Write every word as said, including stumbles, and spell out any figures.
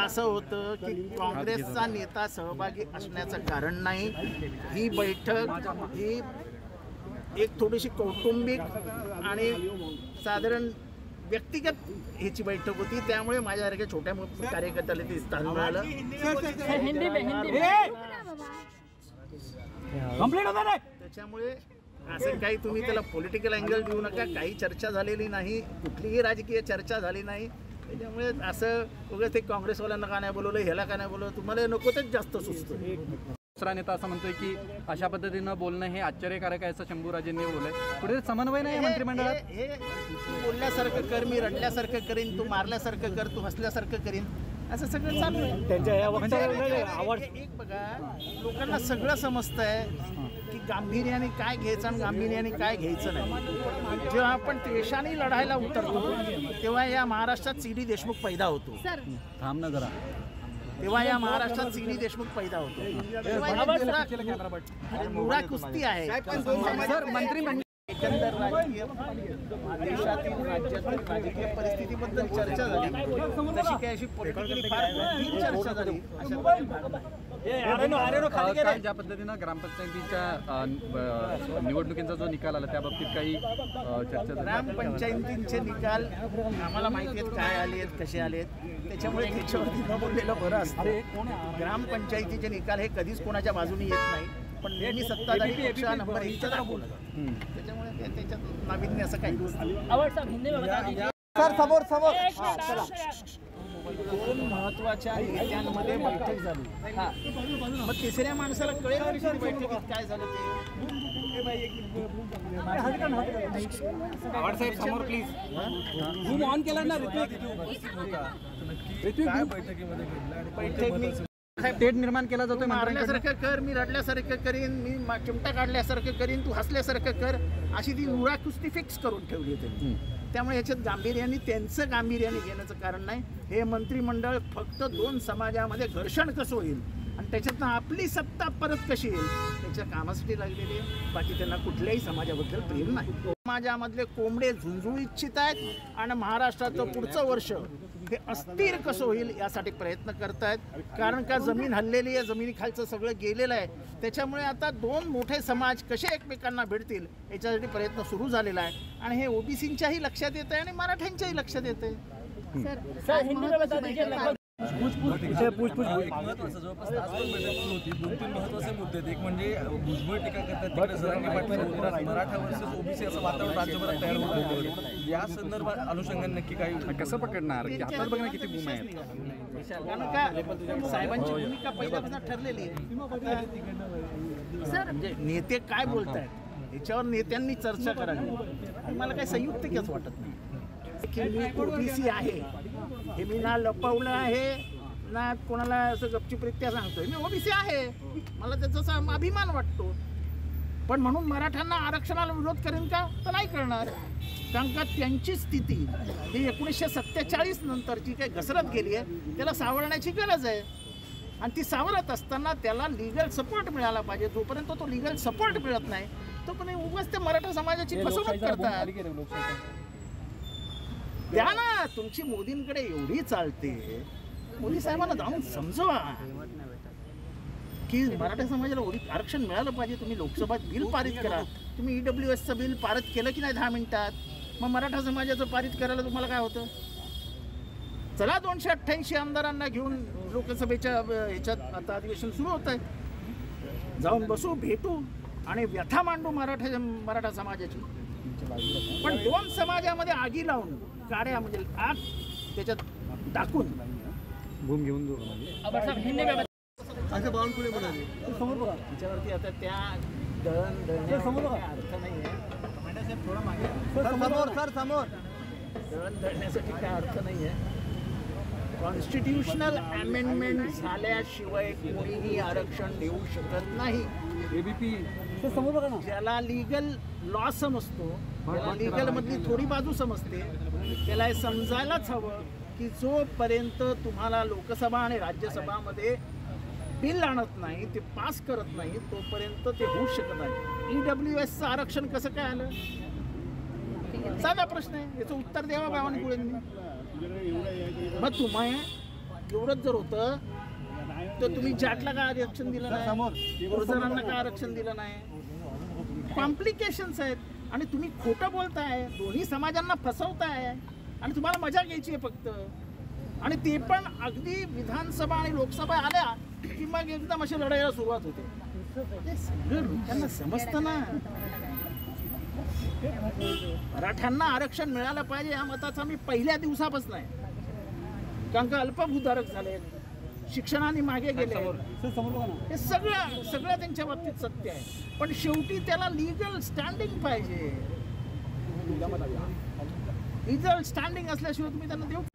असं होतं की काँग्रेसचा नेता सहभागी असण्याचं कारण नाही. ही बैठक ही एक थोडीशी कौटुंबिक आणि साधारण व्यक्तिगत ह्याची बैठक होती. त्यामुळे माझ्यासारख्या छोट्या कार्यकर्त्याला ते स्थान मिळालं. त्याच्यामुळे असं काही तुम्ही त्याला पॉलिटिकल अँगल देऊ नका. काही चर्चा झालेली नाही, कुठलीही राजकीय चर्चा झाली नाही. त्याच्यामुळे असं उगाच ते काँग्रेसवाल्यांना का नाही बोलवलं, ह्याला का नाही बोलवलं, तुम्हाला नको तेच जास्त सुचतं. दुसरा नेता असं म्हणतोय की अशा पद्धतीनं बोलणं हे आश्चर्यकारक आहे असं शंभूराजेंनी बोललंय. पुढे समन्वय नाही मंत्रिमंडळात. हे तू बोलल्यासारखं कर, मी रडल्यासारखं करीन, तू मारल्यासारखं कर, तू हसल्यासारखं करीन, असं सगळं चालू आहे त्यांच्या या वक्तव्यात. एक बघा, लोकांना सगळं समजतंय की गांभीर्याने काय घ्यायचं आणि गांभीर्याने काय घ्यायचं नाही. जेव्हा आपण द्वेषाने लढायला उतरतो तेव्हा या महाराष्ट्रात सी डी देशमुख पैदा होतो. थांब ना जरा. तेव्हा या महाराष्ट्रात सी डी देशमुख पैदा होतो. मुळा कुस्ती आहे. सर मंत्रिमंडळ एकंदर राजकीय देशातील राज्यातील राजकीय परिस्थितीबद्दल चर्चा झाली. तशी काय अशी पॉलिटिकली फार गंभीर चर्चा झाली. काल ज्या पद्धतीनं ग्रामपंचायतीच्या निवडणुकीचा जो निकाल आला त्या बाबतीत काही चर्चा. ग्रामपंचायतींचे निकाल आम्हाला माहिती आहेत काय आले आहेत, कसे आले आहेत. त्याच्यामुळे त्याच्यावरती न बोललेलं बरं असतं. ग्रामपंचायतीचे निकाल हे कधीच कोणाच्या बाजूने येत नाही, पण नेहमी सत्ताधारी पक्ष नंबर एकचा दाखवलं. त्याच्यामुळे त्याच्यात नाविन्य असं काही नसतं. सर समोर समोर दोन महत्वाच्या नेत्यांमध्ये बैठक झाली. मग तिसऱ्या माणसाला कळेल बैठकीत काय झालं ते. समोर प्लीज. झूम ऑन केला ना. बैठक तेढ निर्माण केला जातोय. मारल्यासारखं कर, मी रडल्यासारखं करीन, मी चिमटा काढल्यासारखं करीन, तू हसल्यासारखं कर, अशी ती मुळा कुस्ती फिक्स करून ठेवली त्यांनी. त्यामुळे याच्यात गांभीर्याने त्यांचं गांभीर्याने घेण्याचं कारण नाही. हे मंत्रिमंडळ फक्त दोन समाजामध्ये घर्षण कसं होईल आणि त्याच्यातनं आपली सत्ता परत कशी येईल त्याच्या कामासाठी लागलेली आहे. बाकी त्यांना कुठल्याही समाजाबद्दल प्रेम नाही. समाजामधले कोंबडे झुंजू इच्छित आहेत आणि महाराष्ट्राचं पुढचं वर्ष हे अस्थिर कसं होईल यासाठी प्रयत्न करतायत. कारण का जमीन हल्लेली आहे, जमिनीखालचं सगळं गेलेलं आहे. त्याच्यामुळे आता दोन मोठे समाज कसे एकमेकांना भेटतील याच्यासाठी प्रयत्न सुरू झालेला आहे. आणि हे ओबीसींच्याही लक्षात येत आहे आणि मराठ्यांच्याही लक्षात येत आहे. महत्वाचं जवळपास तासभर बैठक होती. दोन तीन महत्वाचे मुद्दे आहेत. एक म्हणजे भुजबळ टीका करतात तिकडे जरांगे पाटील मराठा वर्सेस ओबीसी असं वातावरण राज्यभरात तयार होत आहे. या संदर्भात अनुषंगाने नक्की काही कसं पकडणार? हातात बघ ना किती भूमी आहेत. कारण का साहेबांची भूमिका पहिल्यापासून ठरलेली आहे. म्हणजे नेते काय बोलतायत याच्यावर नेत्यांनी चर्चा करावी. मला काही संयुक्तिकच वाटत नाही की मी ओबीसी आहे हे मी ना लपवलं आहे ना कोणाला असं गपचूपरित्या सांगतोय. मी ओबीसी आहे, मला त्याचा अभिमान वाटतो. पण म्हणून मराठ्यांना आरक्षणाला विरोध करेन का तर नाही करणार. कारण का त्यांची स्थिती ही एकोणीसशे सत्तेचाळीस नंतरची काही घसरत गेली आहे, त्याला सावरण्याची गरज आहे. आणि ती सावरत असताना त्याला लिगल सपोर्ट मिळाला पाहिजे. जोपर्यंत तो लिगल सपोर्ट मिळत नाही तोपर्यंत उगाच ते मराठा समाजाची फसवणूक करतात. द्या ना, तुमची मोदींकडे एवढी चालते. मोदी साहेबांना जाऊन समजवा की मराठा समाजाला आरक्षण मिळालं पाहिजे. तुम्ही लोकसभा बिल पारित करा. तुम्ही ईडब्ल्यू एसचं बिल पारित केलं की नाही दहा मिनिटात. मग मराठा समाजाचं पारित करायला तुम्हाला काय होतं? चला दोनशे अठ्ठ्याऐंशी आमदारांना घेऊन लोकसभेच्या ह्याच्यात आता अधिवेशन सुरू होत आहे. जाऊन बसू, भेटू आणि व्यथा मांडू मराठा मराठा समाजाची. पण दोन समाजामध्ये आगी लावून काड्या म्हणजे आग त्याच्यात टाकून भूम घेऊन जाऊ. असं बावनकुळे म्हणाले. समोर बघा त्याच्यावरती आता त्या दळण दळण्याचा अर्थ नाही आहे. थोडा मागे समोर सर समोर दळण दळण्यासाठी काय अर्थ नाही आहे. कॉन्स्टिट्यूशनल अमेंडमेंट झाल्याशिवाय कोणीही आरक्षण देऊ शकत नाही. एबीपी समोर बघा ना. ज्याला लिगल लॉ समजतो, लिगल मधली थोडी बाजू समजते, त्याला हे समजायलाच हवं की जोपर्यंत तुम्हाला लोकसभा आणि राज्यसभामध्ये बिल आणत नाही, ते पास करत नाही, तोपर्यंत ते होऊ शकत नाही. ईडब्ल्यू एसचं आरक्षण कसं काय आलं? साधा प्रश्न आहे, याचं उत्तर द्यावा बावनकुळेंनी. मग तुम्ही एवढंच जर होतं तर तुम्ही जाटला का आरक्षण दिलं नाही, गुर्जरांना का आरक्षण दिलं नाही? कॉम्प्लिकेशन्स आहेत आणि तुम्ही खोटं बोलताय, दोन्ही समाजांना फसवताय आणि तुम्हाला मजा घ्यायची आहे फक्त. आणि ते पण अगदी विधानसभा आणि लोकसभा आल्या की मग एकदम अशी लढाईला सुरुवात होते. हे सगळं लोकांना समजतं ना. मराठ्यांना आरक्षण मिळालं पाहिजे या मताचा मी पहिल्या दिवसापासून आहे. कारण का अल्पभूधारक झाले, शिक्षणाने मागे गेले, हे सगळं सगळं त्यांच्या बाबतीत सत्य आहे. पण शेवटी त्याला लिगल स्टँडिंग पाहिजे. लिगल स्टँडिंग असल्याशिवाय तुम्ही त्यांना देऊ